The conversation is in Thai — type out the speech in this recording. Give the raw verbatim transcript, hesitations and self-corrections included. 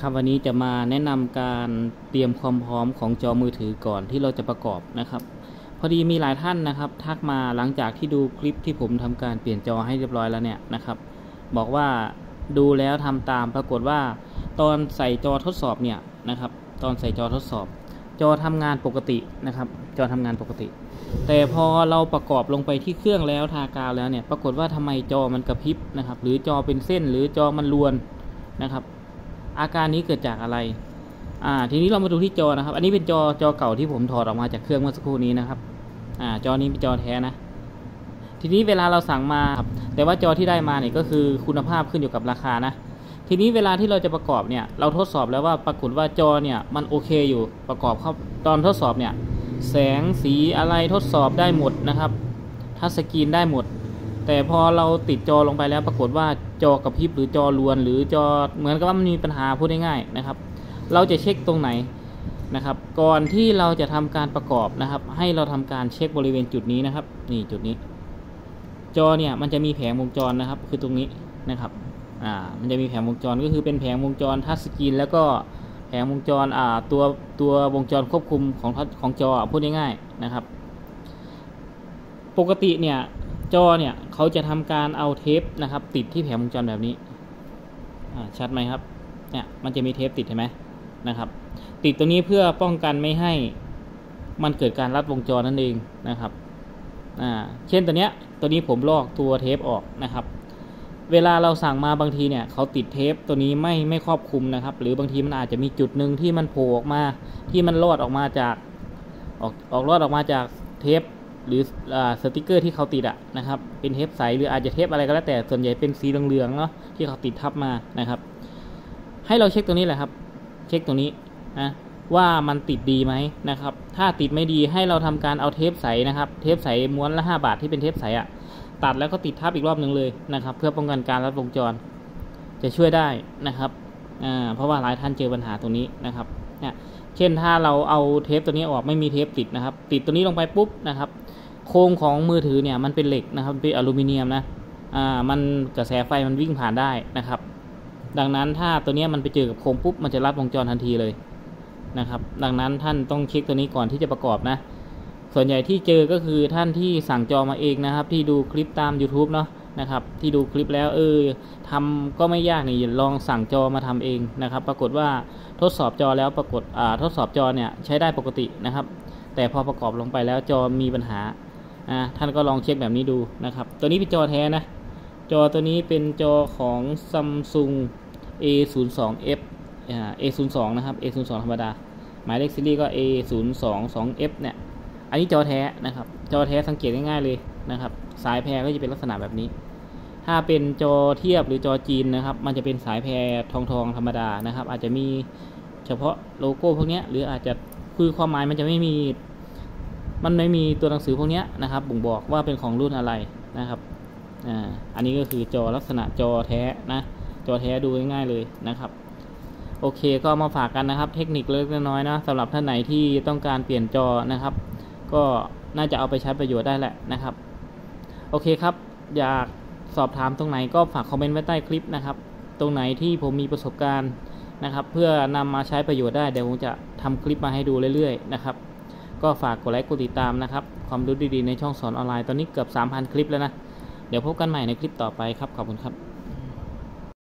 ครับวันนี้จะมาแนะนำการเตรียมความพร้อมของจอมือถือก่อนที่เราจะประกอบนะครับพอดีมีหลายท่านนะครับทักมาหลังจากที่ดูคลิปที่ผมทำการเปลี่ยนจอให้เรียบร้อยแล้วเนี่ยนะครับบอกว่าดูแล้วทำตามปรากฏว่าตอนใส่จอทดสอบเนี่ยนะครับตอนใส่จอทดสอบจอทำงานปกตินะครับจอทำงานปกติแต่พอเราประกอบลงไปที่เครื่องแล้วทากาวแล้วเนี่ยปรากฏว่าทำไมจอมันกระพริบนะครับหรือจอเป็นเส้นหรือจอมันรวนนะครับอาการนี้เกิดจากอะไรอ่าทีนี้เรามาดูที่จอนะครับอันนี้เป็นจอจอเก่าที่ผมถอดออกมาจากเครื่องเมื่อสักครู่นี้นะครับอ่าจอนี้เป็นจอแท้นะทีนี้เวลาเราสั่งมาครับแต่ว่าจอที่ได้มาเนี่ยก็คือคุณภาพขึ้นอยู่กับราคานะทีนี้เวลาที่เราจะประกอบเนี่ยเราทดสอบแล้วว่าปรากฏว่าจอเนี่ยมันโอเคอยู่ประกอบเข้าตอนทดสอบเนี่ยแสงสีอะไรทดสอบได้หมดนะครับทัชสกรีนได้หมดแต่พอเราติดจอลงไปแล้วปรากฏว่าจอกระพริบหรือจอรวนหรือจอเหมือนกับว่ามันมีปัญหาพูดง่ายๆนะครับเราจะเช็คตรงไหนนะครับก่อนที่เราจะทำการประกอบนะครับให้เราทำการเช็คบริเวณจุดนี้นะครับนี่จุดนี้จอเนี่ยมันจะมีแผงวงจรนะครับคือตรงนี้นะครับอ่ามันจะมีแผงวงจรก็คือเป็นแผงวงจรทัชสกรีนแล้วก็แผงวงจรอ่าตัวตัววงจรควบคุมของของจอพูดง่ายๆนะครับปกติเนี่ยจอเนี่ยเขาจะทำการเอาเทปนะครับติดที่แผงวงจรแบบนี้ชัดไหมครับเนี่ยมันจะมีเทปติดเห็นไหมนะครับติดตรงนี้เพื่อป้องกันไม่ให้มันเกิดการรัดวงจรนั่นเองนะครับอ่าเช่นตัวเนี้ยตัวนี้ผมลอกตัวเทปออกนะครับเวลาเราสั่งมาบางทีเนี่ยเขาติดเทปตัวนี้ไม่ไม่ครอบคลุมนะครับหรือบางทีมันอาจจะมีจุดหนึ่งที่มันโผล่ออกมาที่มันลอดออกมาจากออกออกลอดออกมาจากเทปหรือสติกเกอร์ที่เขาติดอะนะครับเป็นเทปใสหรืออาจจะเทปอะไรก็แล้วแต่ส่วนใหญ่เป็นสีเหลืองๆเนาะที่เขาติดทับมานะครับให้เราเช็คตรงนี้แหละครับเช็คตรงนี้นะว่ามันติดดีไหมนะครับถ้าติดไม่ดีให้เราทำการเอาเทปใสนะครับเทปใสม้วนละห้าบาทที่เป็นเทปใสอะตัดแล้วก็ติดทับอีกรอบหนึ่งเลยนะครับเพื่อป้องกันการรัดวงจรจะช่วยได้นะครับอ่าเพราะว่าหลายท่านเจอปัญหาตรงนี้นะครับเนี่ยเช่นถ้าเราเอาเทปตัวนี้ออกไม่มีเทปติดนะครับติดตัวนี้ลงไปปุ๊บนะครับโครงของมือถือเนี่ยมันเป็นเหล็กนะครับเป็นอลูมิเนียมนะอ่ามันกระแสไฟมันวิ่งผ่านได้นะครับดังนั้นถ้าตัวนี้มันไปเจอกับโครงปุ๊บมันจะรัดวงจรทันทีเลยนะครับดังนั้นท่านต้องเช็คตัวนี้ก่อนที่จะประกอบนะส่วนใหญ่ที่เจอก็คือท่านที่สั่งจอมาเองนะครับที่ดูคลิปตาม YouTube เนาะนะครับที่ดูคลิปแล้วเออทำก็ไม่ยากนี่ลองสั่งจอมาทำเองนะครับปรากฏว่าทดสอบจอแล้วปรากฏอ่าทดสอบจอเนี่ยใช้ได้ปกตินะครับแต่พอประกอบลงไปแล้วจอมีปัญหาอ่าท่านก็ลองเช็คแบบนี้ดูนะครับตัวนี้เป็นจอแท้นะจอตัวนี้เป็นจอของ Samsung เอ ศูนย์ สอง เอฟ อ่า เอ ศูนย์ สอง นะครับ เอ ศูนย์ สอง ธรรมดาหมายเลขซีรีส์ก็ เอ ศูนย์ สอง สอง เอฟ เนี่ยอันนี้จอแท้นะครับจอแท้สังเกตง่ายๆเลยนะครับสายแพรก็จะเป็นลักษณะแบบนี้ถ้าเป็นจอเทียบหรือจอจีนนะครับมันจะเป็นสายแพรทองทองธรรมดานะครับอาจจะมีเฉพาะโลโก้พวกนี้หรืออาจจะคือความหมายมันจะไม่มีมันไม่มีตัวหนังสือพวกนี้นะครับบ่งบอกว่าเป็นของรุ่นอะไรนะครับอ่าอันนี้ก็คือจอลักษณะจอแท้นะจอแท้ดูง่ายๆเลยนะครับโอเคก็มาฝากกันนะครับเทคนิคเล็กน้อยนะสำหรับท่านไหนที่ต้องการเปลี่ยนจอนะครับก็น่าจะเอาไปใช้ประโยชน์ได้แหละนะครับโอเคครับอยากสอบถามตรงไหนก็ฝากคอมเมนต์ไว้ใต้คลิปนะครับตรงไหนที่ผมมีประสบการณ์นะครับเพื่อนำมาใช้ประโยชน์ได้เดี๋ยวผมจะทำคลิปมาให้ดูเรื่อยๆนะครับก็ฝากกดไลค์กดติดตามนะครับความรู้ดีๆในช่องสอนออนไลน์ตอนนี้เกือบ สามพัน คลิปแล้วนะเดี๋ยวพบกันใหม่ในคลิปต่อไปครับขอบคุณครับ